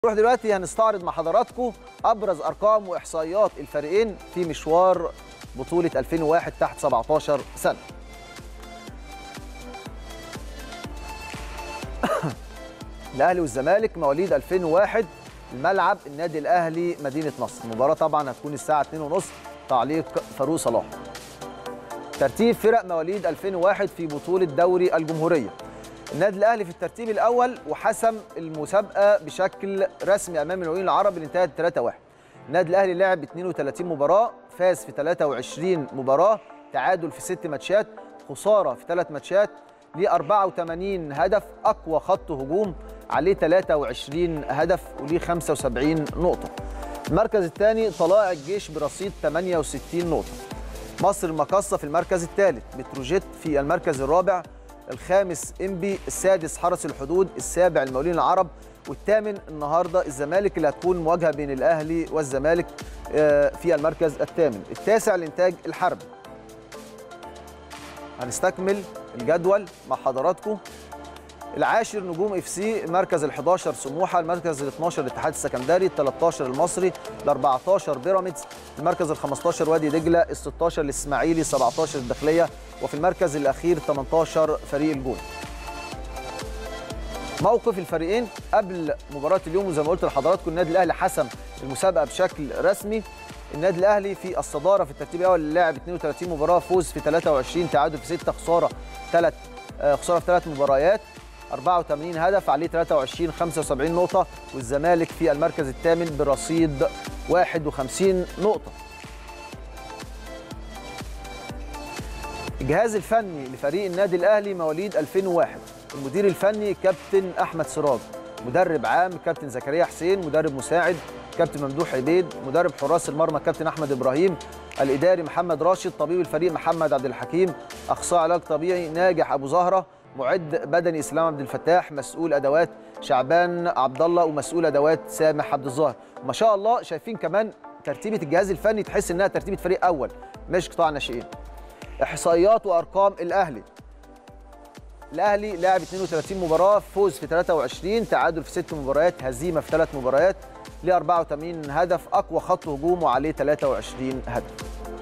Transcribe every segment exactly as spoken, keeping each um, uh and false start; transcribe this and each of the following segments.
نروح دلوقتي هنستعرض مع حضراتكم ابرز ارقام واحصائيات الفريقين في مشوار بطوله ألفين وواحد تحت سبعتاشر سنه. الاهلي والزمالك مواليد ألفين وواحد، الملعب النادي الاهلي مدينه نصر. المباراه طبعا هتكون الساعه اتنين وثلاثين، تعليق فاروق صلاح. ترتيب فرق مواليد ألفين وواحد في بطوله دوري الجمهوريه. النادي الاهلي في الترتيب الاول وحسم المسابقه بشكل رسمي امام المقاولين العرب اللي انتهت ثلاثة واحد. النادي الاهلي لعب اتنين وتلاتين مباراه، فاز في ثلاثة وعشرين مباراه، تعادل في ست ماتشات، خساره في ثلاث ماتشات، ليه أربعة وتمانين هدف، اقوى خط هجوم، عليه ثلاثة وعشرين هدف وليه خمسة وسبعين نقطه. المركز الثاني طلائع الجيش برصيد ثمانية وستين نقطه. مصر المقاصه في المركز الثالث، بتروجيت في المركز الرابع، الخامس انبي، السادس حرس الحدود، السابع المقاولين العرب، والثامن النهارده الزمالك اللي هتكون مواجهه بين الاهلي والزمالك في المركز الثامن. التاسع الانتاج الحربي. هنستكمل الجدول مع حضراتكم. العاشر نجوم اف سي، المركز الحداشر سموحه، المركز الاثناشر الاتحاد السكندري، التلتاشر المصري، الأربعتاشر بيراميدز، المركز الخمستاشر وادي دجله، الستاشر الاسماعيلي، سبعتاشر الداخليه، وفي المركز الاخير تمنتاشر فريق الجول. موقف الفريقين قبل مباراه اليوم، وزي ما قلت لحضراتكم النادي الاهلي حسم المسابقه بشكل رسمي. النادي الاهلي في الصداره في الترتيب الاول، اللي لعب اتنين وتلاتين مباراه، فوز في ثلاثة وعشرين، تعادل في ستة، خساره ثلاث خساره في ثلاث مباريات، أربعة وتمانين هدف، عليه ثلاثة وعشرين، خمسة وسبعين نقطه. والزمالك في المركز الثامن برصيد واحد وخمسين نقطه. الجهاز الفني لفريق النادي الاهلي مواليد ألفين وواحد، المدير الفني كابتن احمد سراج، مدرب عام كابتن زكريا حسين، مدرب مساعد كابتن ممدوح عبيد، مدرب حراس المرمى كابتن احمد ابراهيم، الاداري محمد راشد، طبيب الفريق محمد عبد الحكيم، اخصائي علاج طبيعي ناجح ابو زهره، معد بدني اسلام عبد الفتاح، مسؤول ادوات شعبان عبد الله، ومسؤول ادوات سامح عبد الظاهر. ما شاء الله شايفين كمان ترتيبه الجهاز الفني، تحس انها ترتيبه فريق اول مش قطاع ناشئين. احصائيات وارقام الاهلي. الاهلي لعب اتنين وتلاتين مباراه، فوز في ثلاثة وعشرين، تعادل في ست مباريات، هزيمه في ثلاث مباريات، ليه أربعة وتمانين هدف، اقوى خط هجوم وعليه ثلاثة وعشرين هدف.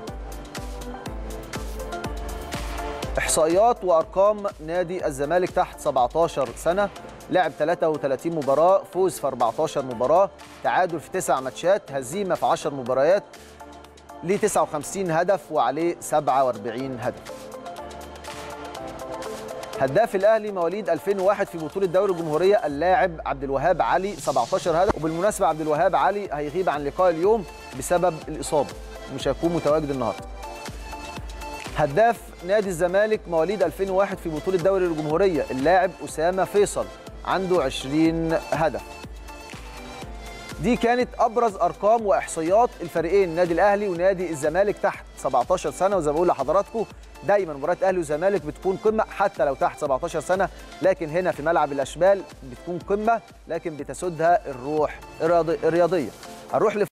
احصائيات وارقام نادي الزمالك تحت سبعتاشر سنه، لعب ثلاثة وتلاتين مباراه، فوز في أربعتاشر مباراه، تعادل في تسع ماتشات، هزيمه في عشر مباريات، ليه تسعة وخمسين هدف وعليه سبعة وأربعين هدف. هداف الاهلي مواليد ألفين وواحد في بطوله دوري الجمهوريه اللاعب عبد الوهاب علي، سبعتاشر هدف. وبالمناسبه عبد الوهاب علي هيغيب عن لقاء اليوم بسبب الاصابه، مش هيكون متواجد النهارده. هداف نادي الزمالك مواليد ألفين وواحد في بطوله دوري الجمهوريه اللاعب اسامه فيصل، عنده عشرين هدف. دي كانت ابرز ارقام واحصائيات الفريقين نادي الاهلي ونادي الزمالك تحت سبعتاشر سنه. وزي ما بقول لحضراتكم دايما مباريات اهلي وزمالك بتكون قمه حتى لو تحت سبعتاشر سنه، لكن هنا في ملعب الاشبال بتكون قمه لكن بتسودها الروح الرياضيه. هنروح